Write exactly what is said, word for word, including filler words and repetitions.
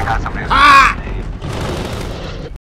การสำเร็จฮ่า